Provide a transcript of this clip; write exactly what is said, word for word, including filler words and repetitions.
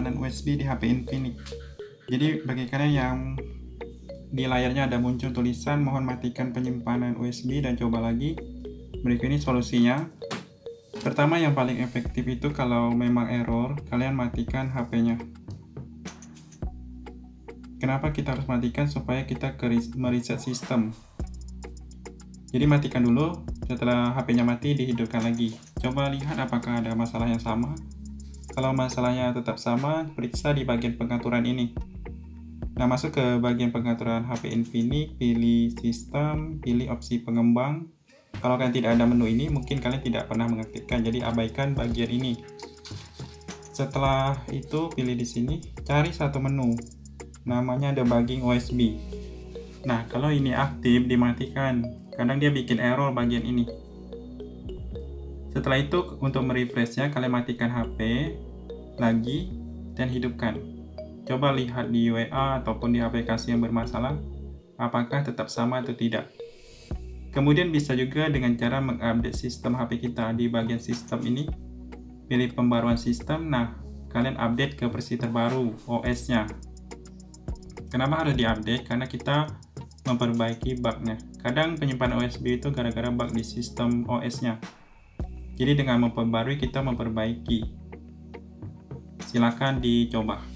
penyimpanan U S B di H P Infinix. Jadi bagi kalian yang di layarnya ada muncul tulisan mohon matikan penyimpanan U S B dan coba lagi, berikut ini solusinya. Pertama, yang paling efektif itu kalau memang error, kalian matikan H P-nya. Kenapa kita harus matikan? Supaya kita mereset sistem. Jadi matikan dulu, setelah H P-nya mati dihidupkan lagi. Coba lihat apakah ada masalah yang sama. Kalau masalahnya tetap sama, periksa di bagian pengaturan ini. Nah, masuk ke bagian pengaturan H P Infinix, pilih sistem, pilih opsi pengembang. Kalau kalian tidak ada menu ini, mungkin kalian tidak pernah mengaktifkan, jadi abaikan bagian ini. Setelah itu, pilih di sini, cari satu menu. Namanya debugging U S B. Nah, kalau ini aktif, dimatikan. Kadang dia bikin error bagian ini. Setelah itu, untuk merefreshnya, kalian matikan H P lagi dan hidupkan. Coba lihat di W A ataupun di aplikasi yang bermasalah, apakah tetap sama atau tidak. Kemudian bisa juga dengan cara mengupdate sistem H P kita. Di bagian sistem ini, pilih pembaruan sistem. Nah, kalian update ke versi terbaru O S-nya. Kenapa harus diupdate? Karena kita memperbaiki bug-nya. Kadang penyimpanan U S B itu gara-gara bug di sistem O S-nya. Jadi dengan memperbarui kita memperbaiki. Silakan dicoba.